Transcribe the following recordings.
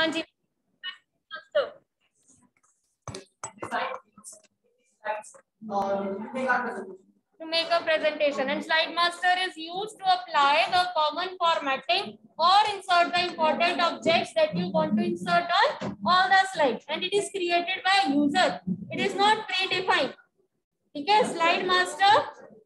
हाँ जी to make a presentation, and slide master is used to apply the common formatting or insert the important objects that you want to insert on all the slides, and it is created by a user. It is not predefined. Okay, slide master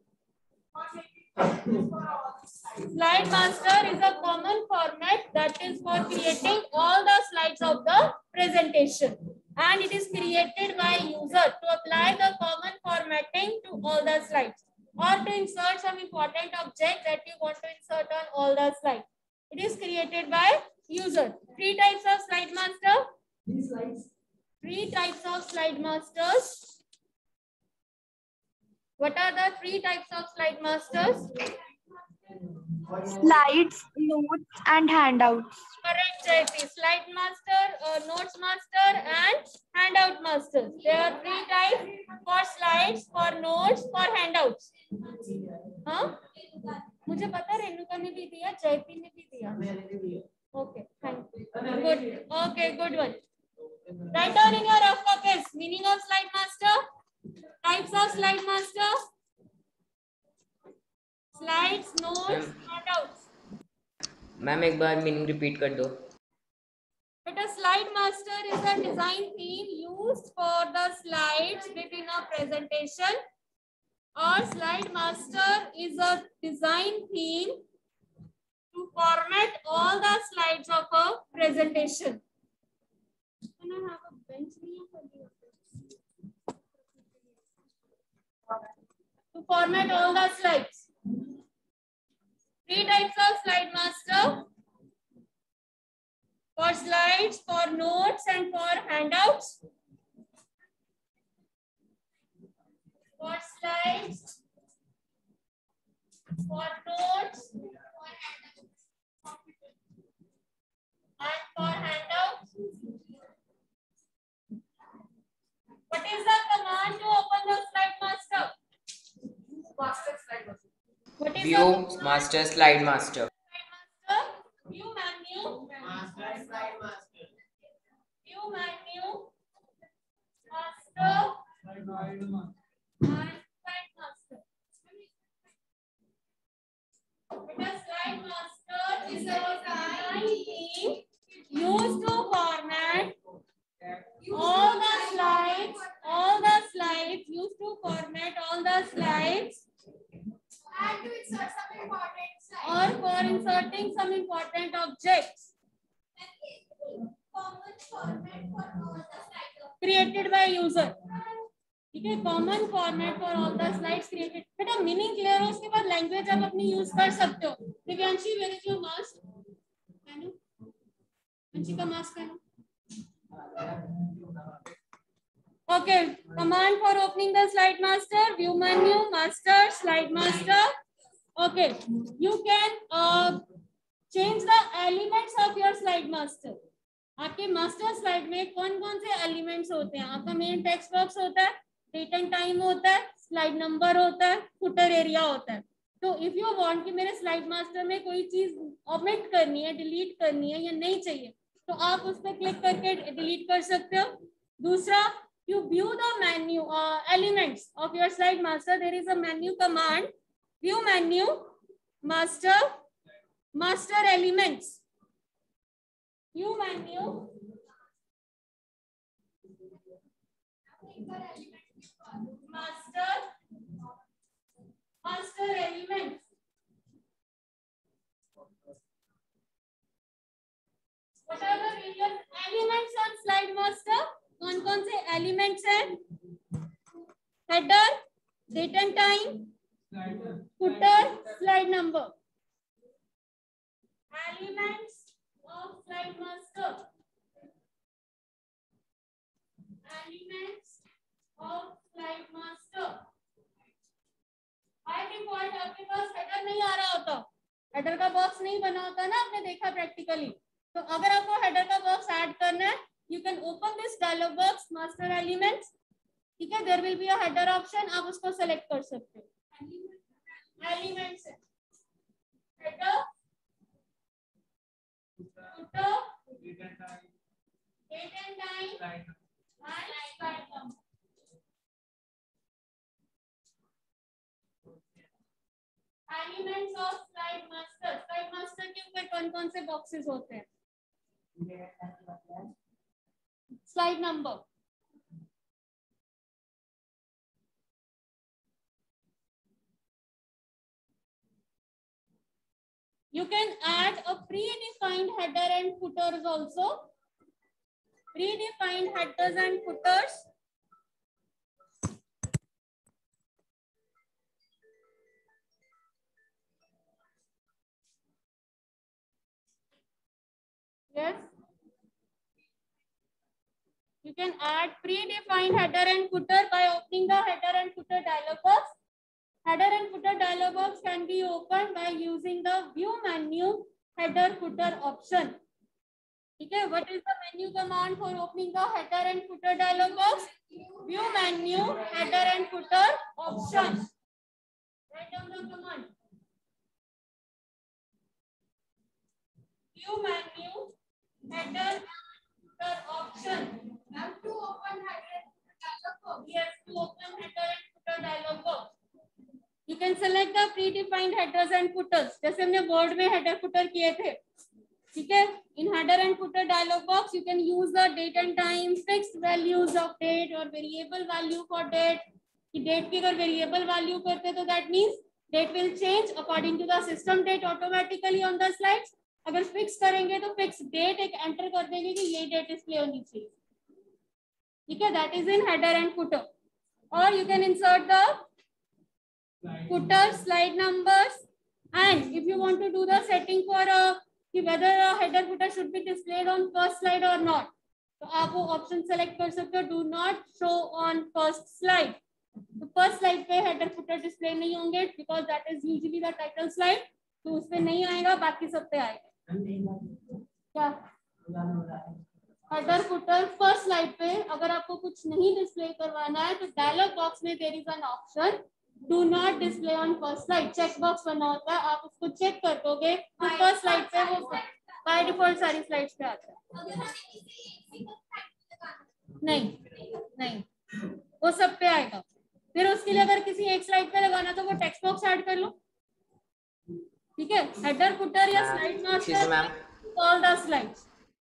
is a common format that is for creating all the slides of the presentation, and it is created by user to apply the common formatting to all the slides or to insert some important object that you want to insert on all the slides. It is created by user. Three types of slide master. Three types of slide masters. What are the three types of slide masters? Slides, notes, and handouts. Correct, JP. Slide master, notes master, and handout masters. There are three types: for slides, for notes, for handouts. हाँ? मुझे पता रेणुका ने भी दिया, जयपी ने भी दिया. Okay, thank you. Good. Okay, good one. Write down in your rough copies meaning of slide master, types of slide master, slides, notes, handouts. Ma'am एक बार मीनिंग रिपीट कर दो. But a slide master is a design theme used for the slides within a presentation. Or slide master is a design theme to format all the slides of a presentation. Can I have a bench to format all the slides? Three types of slide master: for slides, for notes, and for handouts. For slides, for notes, and for handouts. What is the command to open the slide master? Master slide master. What is View master slide master. View menu. Master slide master. View menu. Master. Slide master. Slide master. Because slide master is a design theme used to format all the slides, used to format all the slides, and to insert some important slides, or for inserting some important objects. Common format for all the slides created by user. ठीक है, common format for all the slides created. बेटा meaning clear हो, उसके बाद language आप अपनी use कर सकते हो. Divyanshi, where is your mask? पहनो, अंशी का मास्क पहनो. Okay, command for opening the slide master: view menu, master, slide master. Okay, you can change the elements of your slide master. आपके मास्टर स्लाइड में कौन कौन से एलिमेंट्स होते हैं? आपका मेन टेक्स्ट बॉक्स होता है, डेट एंड टाइम होता है, स्लाइड नंबर होता है, फुटर एरिया होता है. तो इफ यू वांट कि मेरे स्लाइड मास्टर में कोई चीज ओमिट करनी है, डिलीट करनी है या नहीं चाहिए, तो आप उस पर क्लिक करके डिलीट कर सकते हो. दूसरा, you view the menu elements of your slide master. There is a menu command: view menu, master, master elements. View menu, master, master elements. What are the various elements on slide master? कौन कौन से elements हैं? Header, date and time, footer, slide number. Elements of slide master. Elements of slide master. By default आपके पास header नहीं आ रहा होता, header का बॉक्स नहीं बना होता ना, आपने देखा प्रैक्टिकली. तो अगर आपको हेडर का बॉक्स ऐड करना है, you can open this dialog box, master elements. ठीक है, there will be a header option, आप उसको select कर सकते हो. Elements header, footer, date and time, and slide number. Elements of slide master. Slide master के ऊपर कौन-कौन से बॉक्सेस होते हैं? Slide number. You can add a predefined header and footers also. Predefined headers and footers. Yes. You can add predefined header and footer by opening the header and footer dialog box. Header and footer dialog box can be opened by using the view menu header footer option. Okay, what is the menu command for opening the header and footer dialog box? View menu header and footer option. Write down the command. View menu header and footer option. Have to open header and footer dialog box. Yes, to open header and footer dialog box. You can select the predefined headers and footers. जैसे हमने board में header footer किए थे, ठीक है? In header and footer dialog box, you can use the date and time, fixed values of date or variable value for date. कि date की अगर variable value करते तो that means date will change according to the system date automatically on the slides. अगर fix करेंगे तो fix date एक enter कर देंगे कि ये date display होनी चाहिए, ठीक है? That is in header and footer. Or you can insert the footer slide numbers, and if you want to do the setting for whether a header footer should be displayed on first slide or not, तो आप वो option select कर सकते हो, do not show on first slide. तो first slide पे header footer display नहीं होंगे because that is usually the title slide, तो उस पे नहीं आएगा, बाकी सब पे आएगा. क्या हेडर फुटर फर्स्ट स्लाइड पे अगर आपको कुछ नहीं डिस्प्ले करवाना है तो डायलॉग बॉक्स में there is an option do not display on first slide. Check box बना होता है, आप उसको चेक कर दोगे तो फर्स्ट स्लाइड पे वो बाय डिफॉल्ट सारी स्लाइड्स पे आता है. नहीं वो सब पे आएगा. फिर उसके लिए अगर किसी एक स्लाइड पे लगाना तो वो टेक्स्ट बॉक्स ऐड कर लो, ठीक है? हेडर फुटर या slide master all the slides.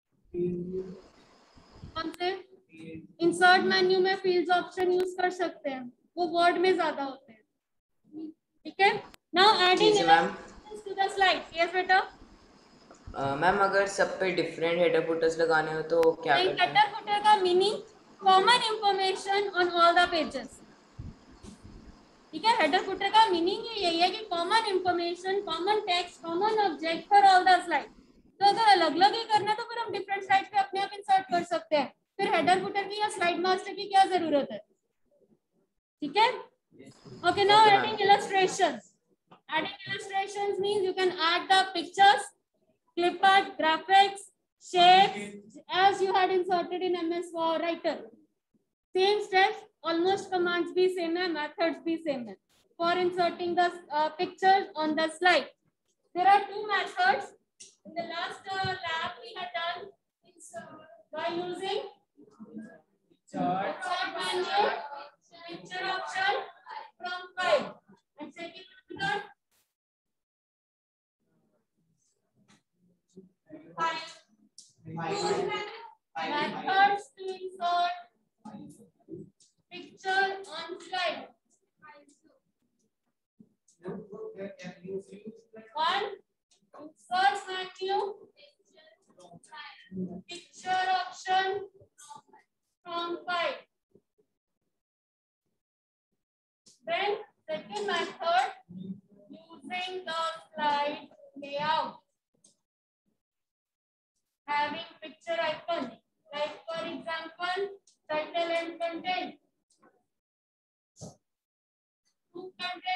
कौन से इंसर्ट मेन्यू में फील्ड्स ऑप्शन यूज कर सकते हैं, वो वर्ड में ज्यादा होते हैं, ठीक है? Now adding illustrations to the slides. Yes बेटा. मैम अगर सब पे डिफरेंट हेडर फुटर्स लगाने हो तो क्या करते हैं? हेडर फुटर का meaning common information on all the pages, ठीक है? हेडर फुटर का मीनिंग यही है कि common information, common text, common object for all the slide. तो अगर अलग अलग ही करना है तो फिर हम डिफरेंट स्लाइड पे अपने आप इंसर्ट कर सकते हैं. फिर हेडर फुटर की या स्लाइड मास्टर की क्या जरूरत है, ठीक है? Okay, now adding illustrations. Adding illustrations means you can add the pictures, clip art, graphics, shapes as you had inserted in MS Writer. Same steps, almost commands भी same है, methods भी same है for inserting the pictures on the slide. There are two methods. In the last lab we had done by using insert menu, picture option from file, and second method methods to insert picture on slide. One, insert menu, picture option from file. Then second method, using the slide layout, having picture icon, like for example title and content. Two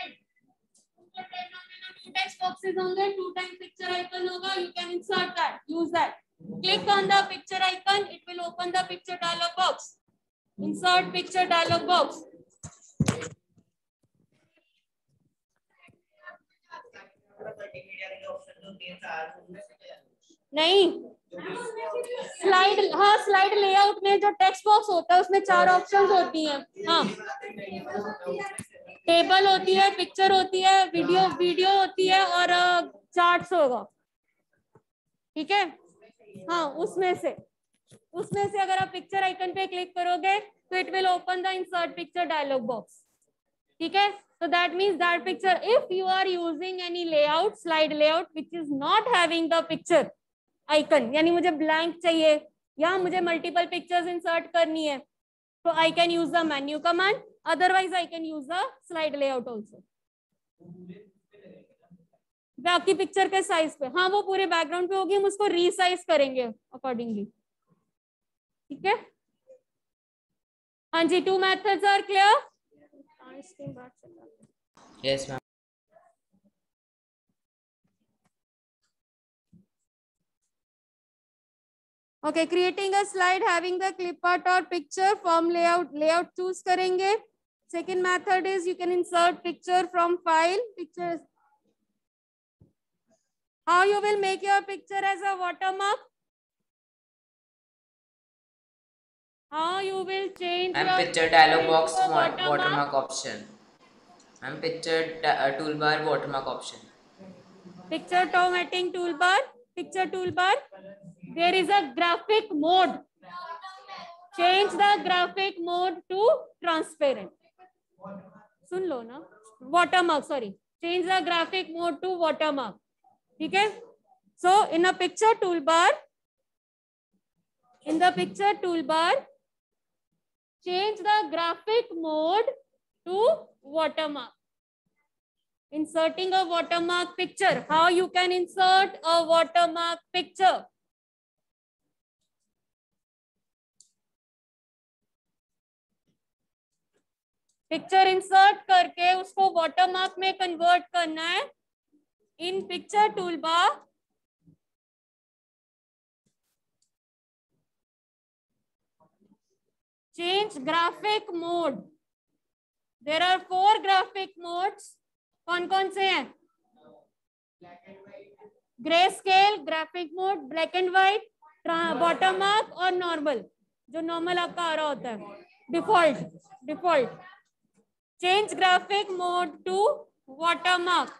text boxes होंगे, 2 times picture icon होगा. You can insert that, use that. Click on the picture icon, it will open the picture dialog box. Insert picture dialog box. नहीं, slide, हाँ slide layout में जो text box होता है उसमें 4 options होती हैं। हाँ, टेबल होती है, पिक्चर होती है, वीडियो होती है और चार्ट्स होगा। ठीक है, हाँ उसमें से अगर आप पिक्चर आइकन पे क्लिक करोगे तो it will open the insert picture dialog box. ठीक है, so that means that picture, if you are using any layout, slide layout which is not having the picture icon, यानी मुझे blank चाहिए या मुझे multiple pictures insert करनी है, तो I can use the menu command, otherwise I can use the slide layout also। बाकी picture के साइज पे, हाँ वो पूरे बैकग्राउंड पे होगी, हम उसको रीसाइज करेंगे अकॉर्डिंगली। ठीक है, हाँ जी, 2 methods are clear? Yes ma'am. Okay, creating a slide having the clip art or picture from layout choose करेंगे। Second method is you can insert picture from file, pictures। How you will make your picture as a watermark? How you will change Ma'am, your picture dialog box watermark? watermark option. Ma'am, picture toolbar watermark option. Picture formatting toolbar, picture toolbar. There is a graphic mode. Change the graphic mode to transparent. सुन लो ना, watermark, sorry. Change the graphic mode to watermark. ठीक है? So in a picture toolbar, change the graphic mode to watermark. Inserting a watermark picture. How you can insert a watermark picture? Picture insert करके उसको watermark में convert करना है। In picture toolbar change graphic mode. There are 4 graphic modes. कौन कौन से हैं? Grey scale, graphic mode, black and white, watermark और नॉर्मल, जो नॉर्मल आपका आ रहा होता है, default. Change graphic mode to watermark.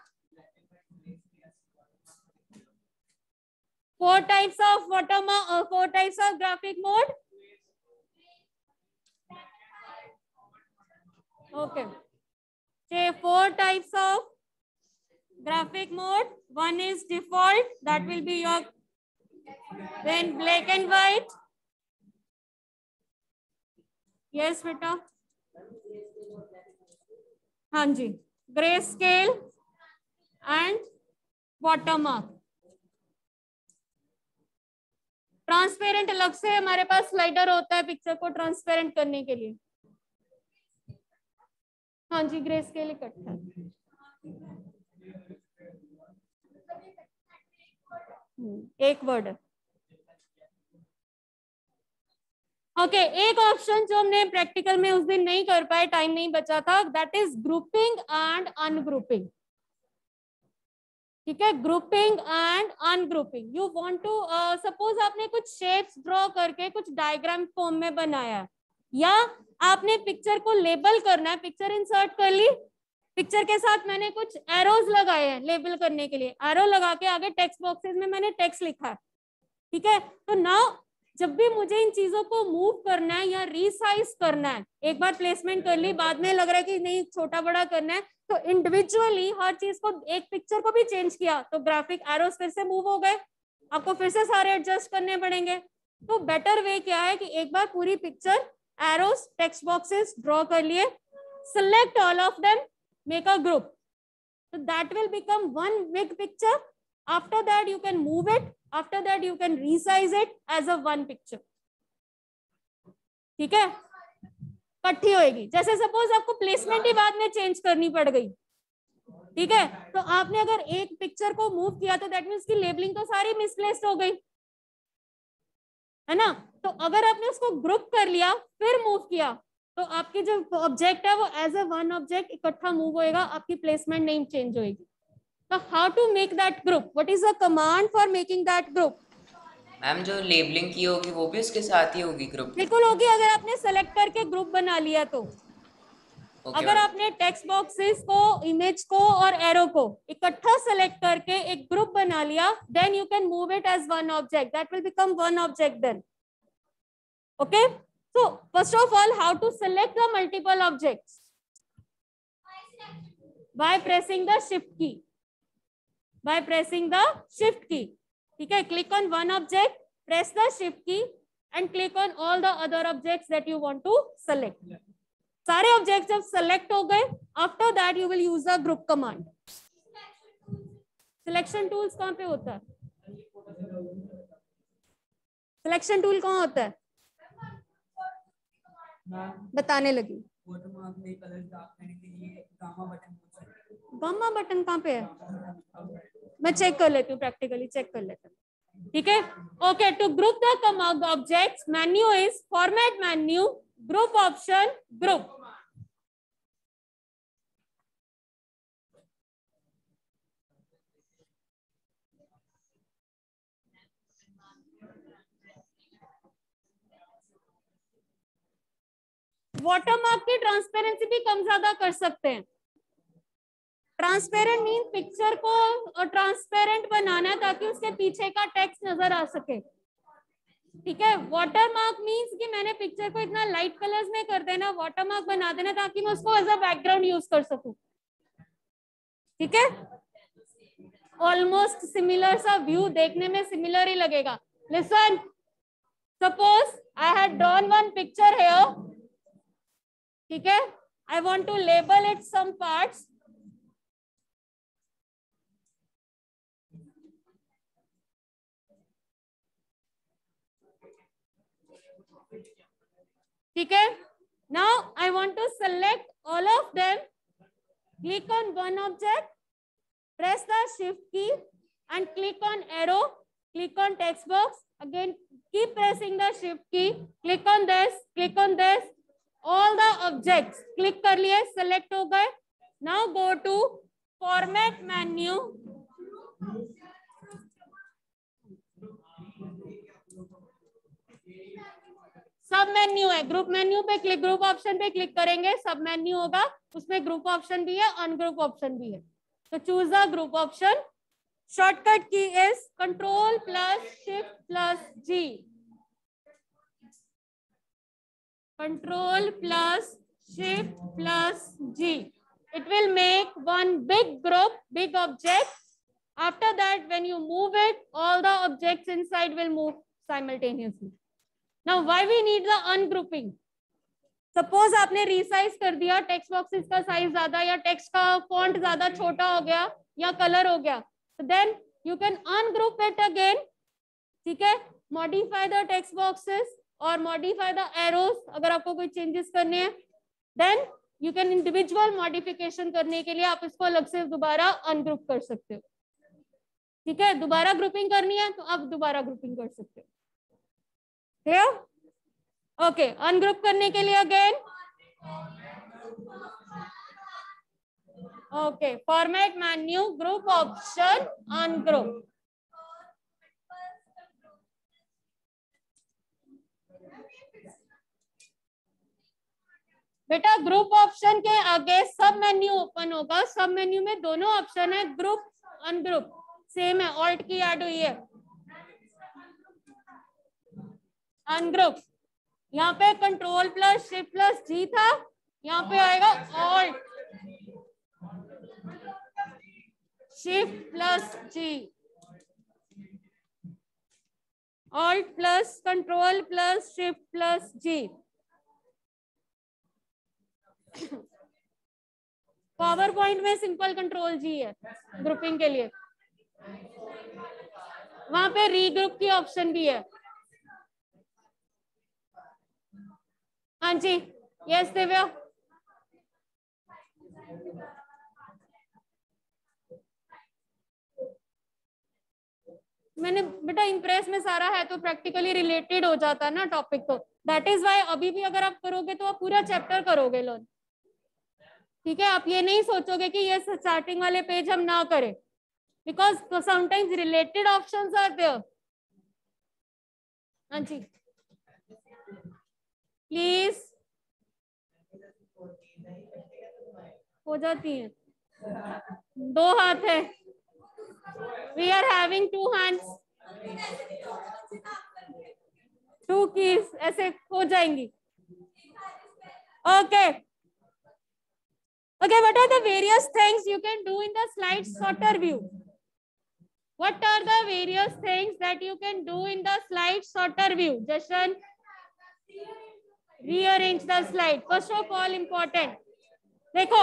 4 types of watermark, 4 types of graphic mode. Okay. Say 4 types of graphic mode. One is default, that will be your, then black and white. Yes, beta. हाँ जी, grey scale and watermark. Transparent अलग से हमारे पास slider होता है picture को transparent करने के लिए। हाँ जी, ग्रे स्केल इकट्ठा। एक वर्ड है। ओके, एक ऑप्शन जो हमने प्रैक्टिकल में उस दिन नहीं कर पाए, टाइम नहीं बचा था, that is grouping and ungrouping. ठीक है, grouping and ungrouping. You want to suppose आपने कुछ शेप्स ड्रॉ करके कुछ डायग्राम फॉर्म में बनाया, या आपने पिक्चर को लेबल करना है, पिक्चर इंसर्ट कर ली, पिक्चर के साथ मैंने कुछ एरोज लगाए हैं लेबल करने के लिए, एरो लगा के आगे टेक्स्ट बॉक्सेस में मैंने टेक्स्ट लिखा है। ठीक है, तो नाउ जब भी मुझे इन चीजों को मूव करना है या रीसाइज करना है, एक बार प्लेसमेंट कर ली, बाद में लग रहा है कि नहीं छोटा बड़ा करना है, तो इंडिविजुअली हर चीज को, एक पिक्चर को भी चेंज किया तो ग्राफिक एरोस फिर से मूव हो गए, आपको फिर से सारे एडजस्ट करने पड़ेंगे। तो बेटर वे क्या है कि एक बार पूरी picture, arrows, text boxes draw कर लिए, select all of them, make a group, so that will become one big picture. After that you can move it, after that you can resize it as a one picture. ठीक है, इकट्ठी होएगी। जैसे suppose आपको placement ही बाद में change करनी पड़ गई, ठीक है, तो आपने अगर एक पिक्चर को मूव किया तो दैट मीन्स की लेबलिंग तो सारी मिसप्लेस्ड हो गई, है ना। तो अगर आपने उसको ग्रुप कर लिया फिर मूव किया तो आपकी जो ऑब्जेक्ट है वो एज अ वन ऑब्जेक्ट इकट्ठा मूव होएगा, आपकी प्लेसमेंट नहीं चेंज होएगी। तो how to make that group, what is the command for making that group? Ma'am जो लेबलिंग की होगी वो भी उसके साथ ही होगी ग्रुप? बिल्कुल होगी, अगर आपने सेलेक्ट करके ग्रुप बना लिया तो। ओके अगर मैम। आपने टेक्स्ट बॉक्सेस को, इमेज को और एरो को इकट्ठा सेलेक्ट करके एक ग्रुप बना लिया, then you can move it as one object, that will become one object then. Okay, so first of all, how to select the multiple objects? By pressing the shift key. By pressing the shift key. ठीक है, click on one object, press the shift key and click on all the other objects that you want to select. सारे object जब select हो गए, after that you will use the group command. Selection tools कहाँ पे होता है? Selection tool कहाँ होता है? बताने लगी। गामा बटन कहाँ पे है? मैं चेक कर लेती हूँ, प्रैक्टिकली चेक कर लेते हैं। ठीक है, okay. To group the objects, menu is format menu, group option, group. Watermark की ट्रांसपेरेंसी भी कम ज्यादा कर सकते हैं। ट्रांसपेरेंट मीन पिक्चर को ट्रांसपेरेंट बनाना ताकि उसके पीछे का टेक्स्ट नजर आ सके। ठीक है, वाटरमार्क मीन्स कि मैंने पिक्चर को इतना लाइट कलर्स में कर देना, वाटरमार्क बना देना ताकि मैं उसको एज अ बैकग्राउंड यूज कर सकूं। ठीक है, ऑलमोस्ट सिमिलर सा व्यू, देखने में सिमिलर ही लगेगा। Listen, suppose I had drawn one picture here. ठीक है, I want to label it some parts. ठीक है, now I want to select all of them. Click on one object, press the shift key and click on arrow, click on text box, again keep pressing the shift key, click on this, all the objects click कर लिए, select हो गए। now go to format menu, submenu है, group menu पे click, group option पे click करेंगे, सब menu होगा, उसमें ग्रुप ऑप्शन भी है, अनग्रुप ऑप्शन भी है। तो choose the group option. Shortcut key is control plus shift plus G, control plus shift plus G. It will make one big group, big object. After that, when you move it, all the objects inside will move simultaneously. Now, why we need the ungrouping? Suppose आपने resize कर दिया, text boxes का size ज्यादा या text का font ज्यादा छोटा हो गया या कलर हो गया, तो then you can ungroup it again. ठीक है, मॉडिफाई द टेक्स्ट बॉक्सेस और मॉडिफाई द एरोस। अगर आपको कोई चेंजेस करने हैं, then you can individual modification करने के लिए आप इसको अलग से दोबारा अनग्रुप कर सकते हो। ठीक है, दोबारा ग्रुपिंग करनी है तो आप दोबारा ग्रुपिंग कर सकते हो। क्लियर? ओके, अनग्रुप करने के लिए again okay, format menu, group option, ungroup. बेटा ग्रुप ऑप्शन के आगे सब मेन्यू ओपन होगा, सब मेन्यू में दोनों ऑप्शन है, ग्रुप अनग्रुप, सेम है, ऑल्ट की ऐड हुई है। अनग्रुप, यहाँ पे control plus shift plus G था, यहाँ पे आएगा alt shift plus G, alt plus control plus shift plus G. PowerPoint में सिंपल कंट्रोल जी है ग्रुपिंग के लिए, वहां पे रीग्रुप की ऑप्शन भी है। हाँ जी, यस दिव्या। मैंने बेटा इम्प्रेस में सारा है तो प्रैक्टिकली रिलेटेड हो जाता है ना टॉपिक, तो दैट इज वाई अभी भी अगर आप करोगे तो आप पूरा चैप्टर करोगे लर्न। ठीक है, आप ये नहीं सोचोगे कि ये स्टार्टिंग वाले पेज हम ना करें, because sometimes related options are there. हाँ जी प्लीज, हो जाती है, 2 हाथ है, we are having 2 hands, 2 keys, ऐसे हो जाएंगी. Okay. Okay, what are the various things you can do in the slide sorter view? What are the various things that you can do in the slide sorter view? Jashan, rearrange the slide. First of all, important. देखो,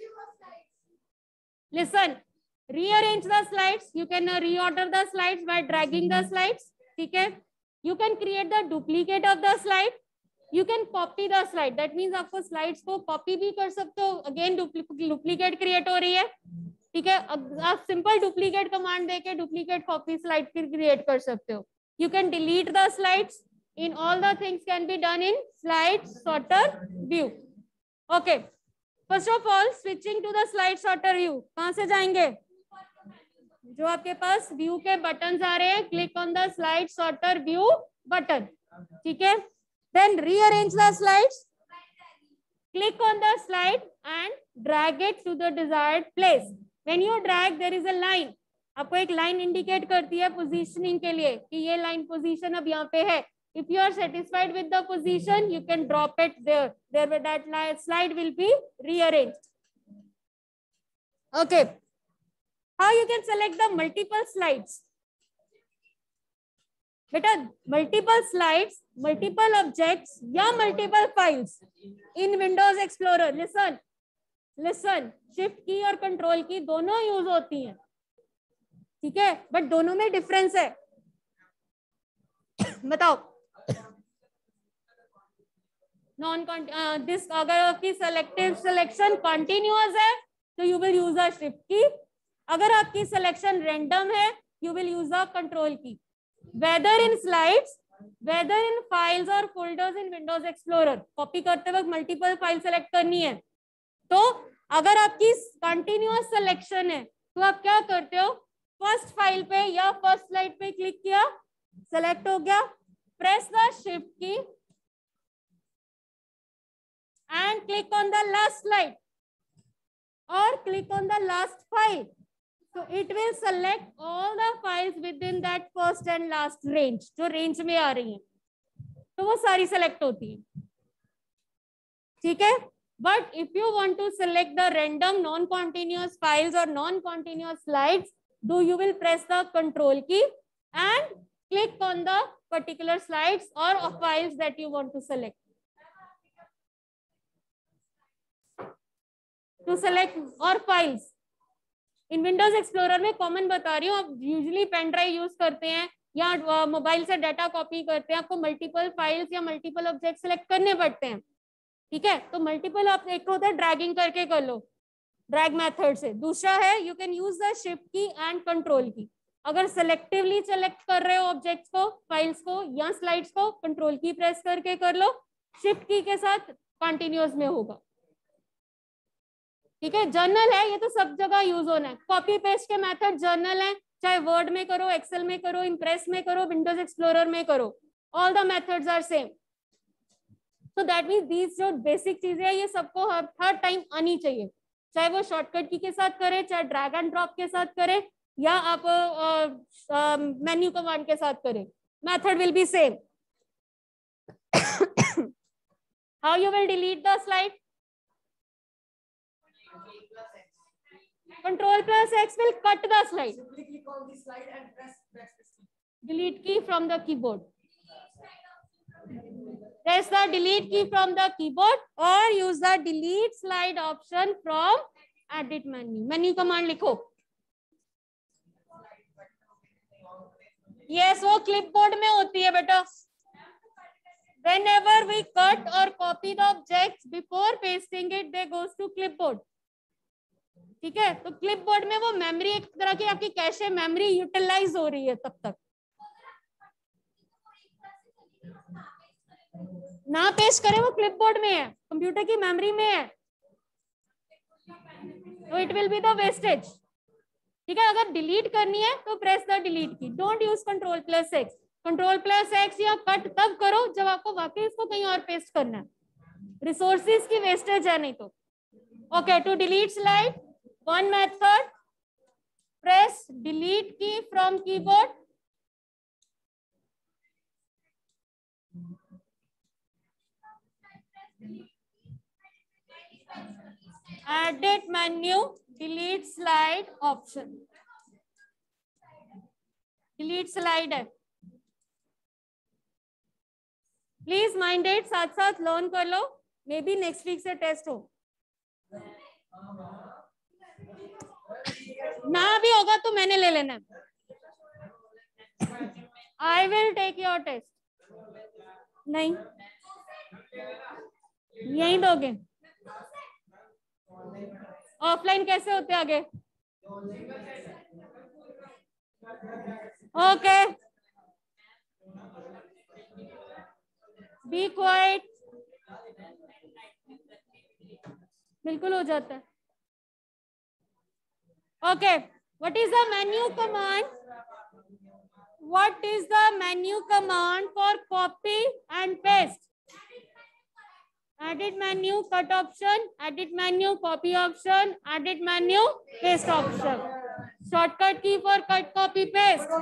listen. Rearrange the slides. You can reorder the slides by dragging the slides. ठीक है? You can create the duplicate of the slide. You can copy the slide. That means आपको slides को copy भी कर सकते हो. Again duplicate create हो रही है. ठीक है? आप simple duplicate command देके duplicate copy slide create कर सकते हो. You can delete the slides. In all the things can be done in slide sorter view. Okay. First of all, switching to the slide sorter view. कहाँ से जाएंगे? जो आपके पास view के button आ रहे हैं, click on the slide sorter view button. ठीक है? Then rearrange the slides. Click on the slide and drag it to the desired place. When you drag, there is a line. आपको एक line indicate करती है positioning के लिए कि ये लाइन पोजीशन अब यहाँ पे है. If you are satisfied with the position, you can drop it there. There, that slide will be rearranged. Okay. How you can select the multiple slides? बेटा मल्टीपल स्लाइड्स, मल्टीपल ऑब्जेक्ट्स या multiple files in Windows Explorer. Listen listen, shift key और control की दोनों use होती हैं. ठीक है? But दोनों में डिफरेंस है. बताओ. नॉन दिस, अगर आपकी सेलेक्टिव सिलेक्शन कंटिन्यूअस है तो you will use a shift key. अगर आपकी सिलेक्शन रैंडम है you will use a control key. Whether in slides, whether in files or folders in Windows Explorer, copy करते वक्त multiple file select करनी है. तो अगर आपकी कंटिन्यूअस सिलेक्शन है तो आप क्या करते हो? फर्स्ट फाइल पे या फर्स्ट स्लाइड पे क्लिक किया, सेलेक्ट हो गया, press the shift key and click on the last slide और click on the last file. So it will select all the files within that first and last range. जो range में आ रही हैं तो वो सारी सेलेक्ट होती है. ठीक है? But if you want to select the random non-continuous files or non-continuous slides, you will press the control key and click on the particular slides or files that you want to select. To select or files. In Windows Explorer में common बता रही हूँ, आप usually pen drive use करते हैं या mobile से data copy करते हैं, आपको मल्टीपल फाइल्स या मल्टीपल ऑब्जेक्ट सेलेक्ट करने पड़ते हैं. ठीक है? तो मल्टीपल आप एक होता है ड्रैगिंग करके कर लो, ड्रैग मेथड से. दूसरा है you can use the shift key and control key. अगर सेलेक्टिवली सेलेक्ट कर रहे हो ऑब्जेक्ट्स को, फाइल्स को या स्लाइड्स को, कंट्रोल की प्रेस करके कर लो. शिफ्ट की के साथ कंटिन्यूअस में होगा. ठीक है? जर्नल है, ये तो सब जगह यूज होना है. कॉपी पेस्ट के मेथड जर्नल है, चाहे वर्ड में करो, एक्सेल में करो, इम्प्रेस में करो, विंडोज एक्सप्लोरर में करो, all the methods are same. So that means these जो बेसिक चीजें हैं ये सबको हर टाइम आनी चाहिए, चाहे वो शॉर्टकट की के साथ करे, चाहे ड्रैग एंड ड्रॉप के साथ करे या आप मेन्यू कमांड के साथ करें, method will be same. How you will delete the slide? Ctrl+X will cut the slide. Simply click on the slide and press backspace. Delete key from the keyboard. Press the delete key from the keyboard or use the delete slide option from edit menu. Menu command लिखो. Yes, वो clipboard में होती है बेटा. Whenever we cut or copy the objects before pasting it, they goes to clipboard. ठीक है? तो clipboard में वो मेमोरी एक तरह की आपकी कैशे मेमोरी यूटिलाइज हो रही है तब तक. ना पेस्ट करें, वो क्लिपबोर्ड में है, कंप्यूटर की मेमोरी में है, तो it will be the wastage. ठीक है? अगर डिलीट करनी है तो press the delete key. Don't use Ctrl+X. Control plus X या कट तब करो जब आपको वाकई इसको कहीं और पेस्ट करना है, रिसोर्सेज की वेस्टेज है नहीं तो। Okay, to delete slide one method, press delete key from keyboard, edit menu, delete slide option, delete slide है, प्लीज माइंडेड साथ साथ लर्न कर लो, मे बी नेक्स्ट वीक से टेस्ट हो ना भी होगा तो मैंने ले लेना है, I will take your test. नहीं यही दोगे, ऑफलाइन कैसे होते आगे? ओके, बी क्वाइट, बिल्कुल हो जाता है। Okay, what is the menu command? What is the menu command for copy and paste? edit menu, cut option, edit menu, copy option, edit menu, paste option. Shortcut key for cut, copy, paste.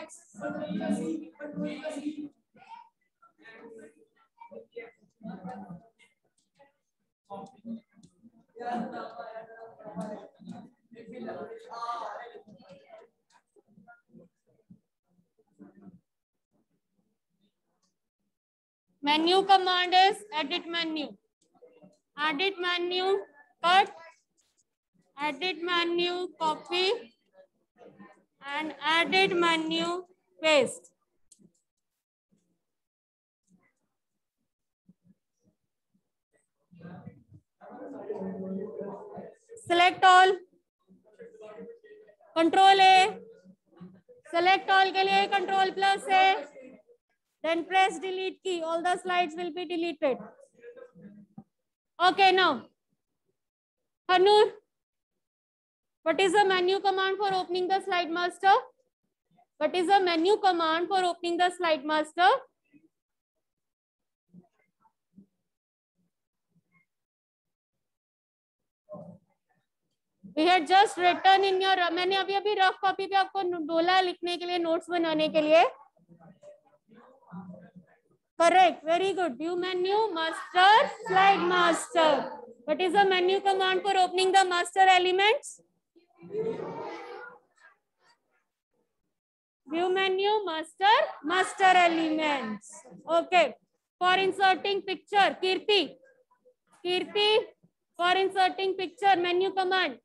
Menu command is edit menu. Edit menu, cut, edit menu, copy, and edit menu, paste. Select all, Control A, select all के लिए Control plus A, then press delete key, all the slides will be deleted. Okay, now, Hanur, what is the menu command for opening the slide master? What is the menu command for opening the slide master? We had just written in your, मैंने अभी अभी rough copy पे आपको बोला लिखने के लिए, notes बनाने के लिए. Correct, very good. View menu, master, slide master. What is the menu command for opening the master elements? View menu, master, master elements. Okay. For inserting picture, Kirti, for inserting picture, menu command.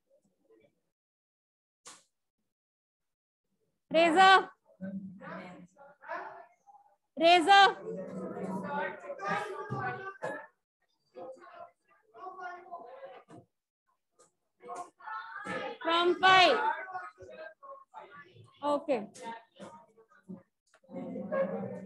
Reza. From 5. Okay.